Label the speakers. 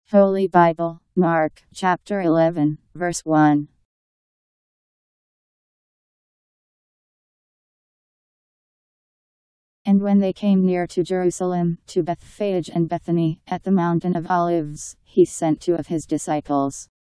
Speaker 1: Holy Bible, Mark, chapter 11, verse 1. And when they came near to Jerusalem, to Beth-phage and Bethany, at the mountain of Olives, he sent two of his disciples,